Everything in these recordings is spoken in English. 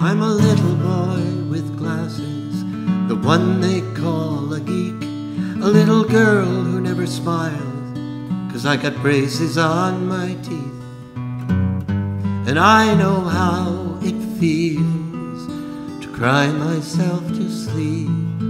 I'm a little boy with glasses, the one they call a geek. A little girl who never smiles, 'cause I got braces on my teeth. And I know how it feels to cry myself to sleep.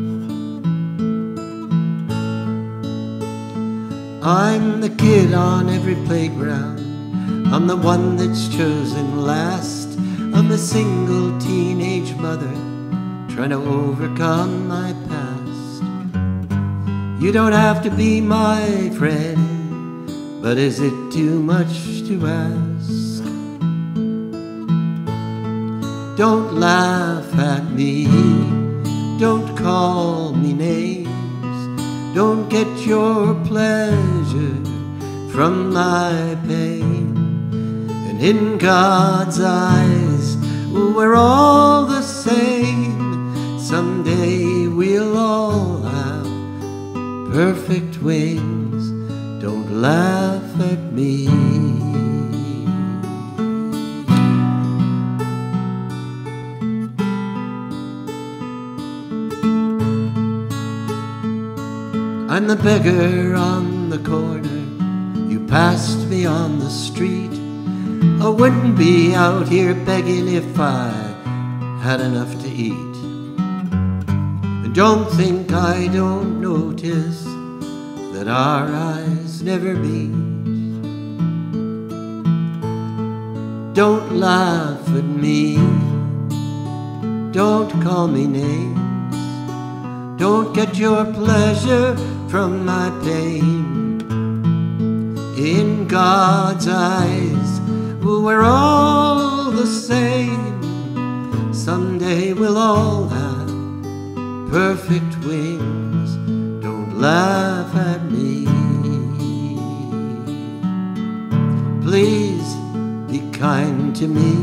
I'm the kid on every playground, I'm the one that's chosen last. I'm a single teenage mother trying to overcome my past. You don't have to be my friend, but is it too much to ask? Don't laugh at me, don't call me names, don't get your pleasure from my pain. And in God's eyes, we're all the same. Someday we'll all have perfect wings. Don't laugh at me. I'm the beggar on the corner, you passed me on the street. I wouldn't be out here begging if I had enough to eat. And don't think I don't notice that our eyes never meet. Don't laugh at me, don't call me names, don't get your pleasure from my pain. In God's eyes, we're all the same. Someday we'll all have perfect wings. Don't laugh at me. Please be kind to me.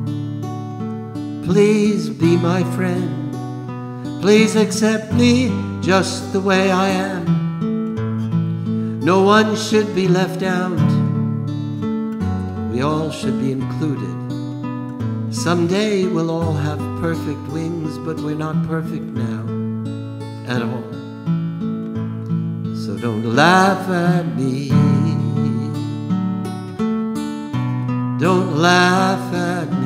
Please be my friend. Please accept me just the way I am. No one should be left out. We all should be included. Someday we'll all have perfect wings, but we're not perfect now at all. So don't laugh at me. Don't laugh at me.